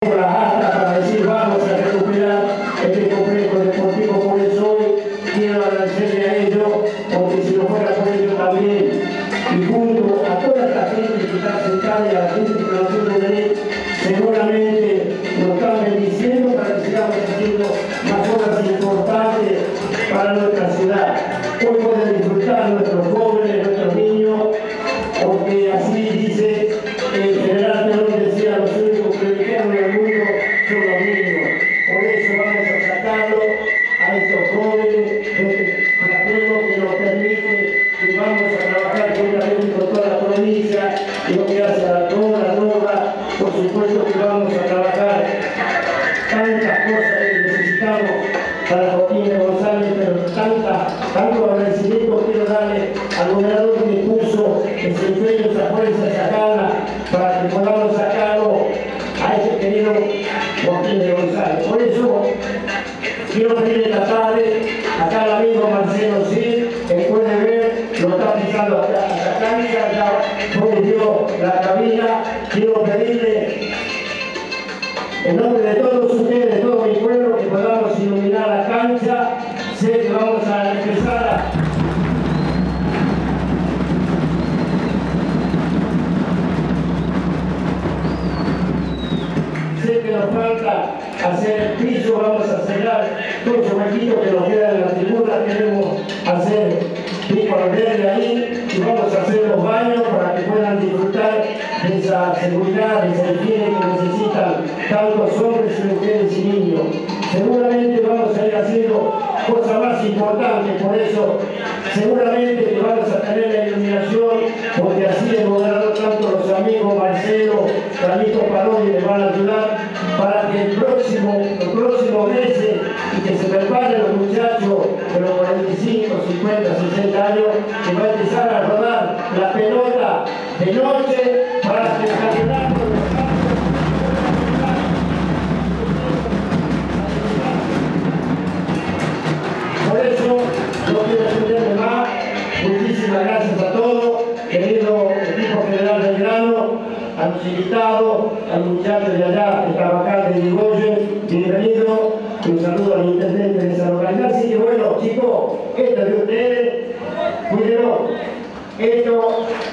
Para decir vamos a recuperar este complejo deportivo. Por eso hoy quiero agradecerle a ellos, porque si no fuera por ellos también, y junto a toda esta gente que está sentada y a la gente que nos quiere venir, seguramente nos están bendiciendo para que sigamos haciendo más cosas importantes para nuestra ciudad. Hoy pueden disfrutar nuestros jóvenes, nuestros niños, porque así dice el general Perón, decía, los únicos privilegiados del mundo son los niños. Por eso vamos a sacarlo a estos jóvenes de este fratelo que nos permite que vamos a trabajar juntamente con toda la provincia, y lo que hace a toda la Nova. Por supuesto que vamos a trabajar tantas cosas que necesitamos para Joaquín González, pero tanto agradecimiento quiero darle al gobernador que puso ese empeño, esa fuerza, esa gana, para que podamos sacarlo a este querido Joaquín González. Por eso quiero pedirle esta tarde acá al amigo Marcelo Cid, que puede ver, lo está pisando hasta cancha, ya ponió la cabina. Quiero pedirle en nombre de todos ustedes, de todo mi pueblo, que podamos iluminar la cancha. Sé que vamos a empezar a... Sé que nos falta hacer el piso, vamos a cerrar todos los huequitos que nos quedan en la tribuna. Queremos hacer pico al verde ahí y vamos a hacer los baños para que puedan disfrutar de esa seguridad, de esa higiene que necesitan tantos hombres y mujeres y niños. Seguramente vamos a ir haciendo cosas más importantes, por eso seguramente que vamos a tener la iluminación, porque así el gobernador, tanto los amigos Marcelo, Carlito Parodi les van a ayudar para que los próximos meses, y que se preparen los muchachos de los 45, 50, 60 años, que va a empezar a rodar la pelota de noche para que el campeonato de los campos. Por eso no quiero extenderme más. Muchísimas gracias a todos, querido equipo general Belgrano, a los invitados, a los muchachos de allá de trabajar de Irigoyen, bienvenido. Un saludo al intendente de esa localidad. Así que bueno, chicos, esto es de ustedes, cuídenlo. Esto